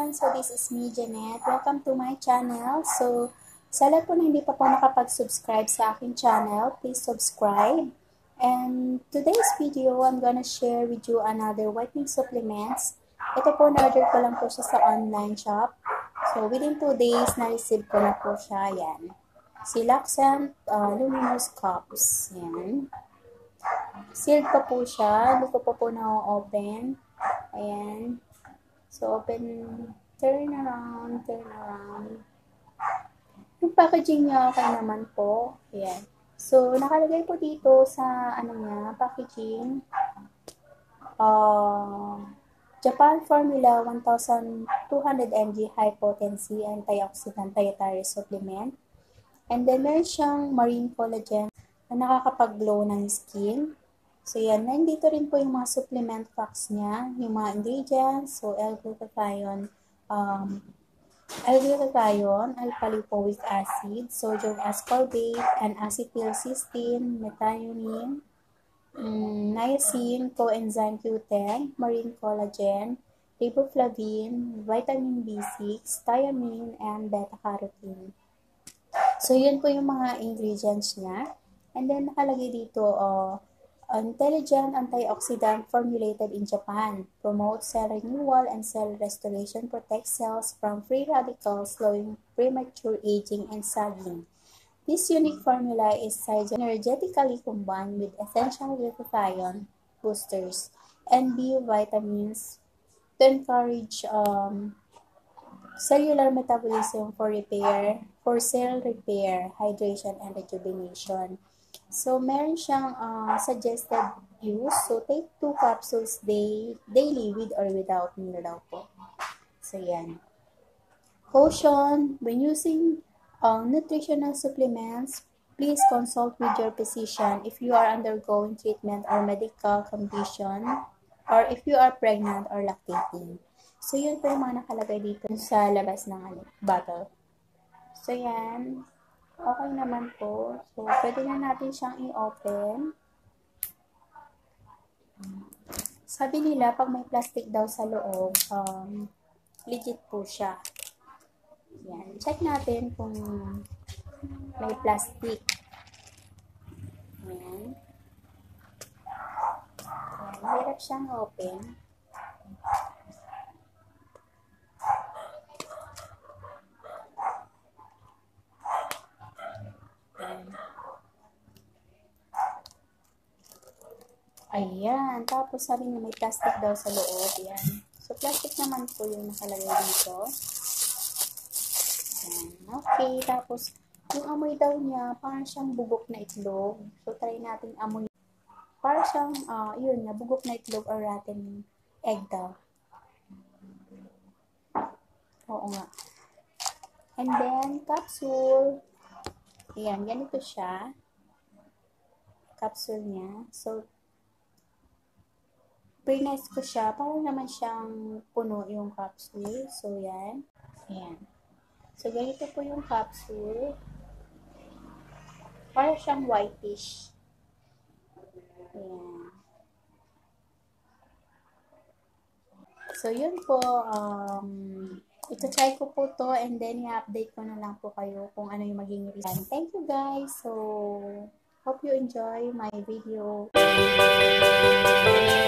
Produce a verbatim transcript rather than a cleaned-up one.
everyone, so this is me, Janet. Welcome to my channel. So, sa lahat po na hindi pa po nakapag-subscribe sa aking channel, please subscribe. And today's video, I'm gonna share with you another whitening supplements. Ito po, na-order ko lang po siya sa online shop. So, within two days, na-receive ko na po siya. Yan. Silaxant uh, Luminous Cups. Yan. Sealed pa po siya. Hindi ko pa po na-open. Ayan. So, open, turn around, turn around. Yung packaging niya, okay naman po. Ayan. So, nakalagay po dito sa, ano niya, packaging. Uh, Japan Formula one thousand two hundred milligrams High Potency Antioxidant Dietary Supplement. And then, meron siyang marine collagen na nakakapag-glow ng skin. So, yan. Nandito rin po yung mga supplement facts niya, yung mga ingredients. So, L-glutathione, um, L-glutathione, alpha-lipoic acid, sodium ascorbate, and acetylcysteine, methionine, um, niacin, coenzyme Q ten, marine collagen, riboflavin, vitamin B six, thiamine, and beta-carotene. So, yun po yung mga ingredients niya. And then, nakalagay dito, oh, intelligent antioxidant formulated in Japan, promotes cell renewal and cell restoration, protects cells from free radicals, slowing premature aging and sagging. This unique formula is synergetically combined with essential glutathione boosters and B vitamins to encourage um, cellular metabolism for repair, for cell repair, hydration, and rejuvenation. So, meron siyang uh, suggested use. So, take two capsules day, daily with or without meal daw po. So, yan. Caution, when using uh, nutritional supplements, please consult with your physician if you are undergoing treatment or medical condition, or if you are pregnant or lactating. So, yun po yung mga nakalagay dito sa labas ng ano, bottle. So, yan. Okay naman po. So, pwede na natin siyang i-open. Sabi nila, pag may plastic daw sa loob, um, legit po siya. Yan. Check natin kung may plastic. Yan. Yan. Hirap siyang open. Ayan. Tapos sabi niya may plastic daw sa loob. Yan. So, plastic naman po yung nakalagay dito. Ayan. Okay. Tapos, yung amoy daw niya, parang siyang bugok na itlog. So, try natin amoy. Parang siyang, uh, yun na, bugok na itlog or rotten egg daw. Oo nga. And then, capsule. Ayan. Ganito siya. Capsule niya. So, pre-nice ko siya. Parang naman siyang puno yung capsule. So, yan. Ayan. So, ganito po yung capsule. Parang siyang whitish. Ayan. So, yun po. Um, ito-try ko po to and then i-update ko na lang po kayo kung ano yung maging result. Thank you guys. So, hope you enjoy my video.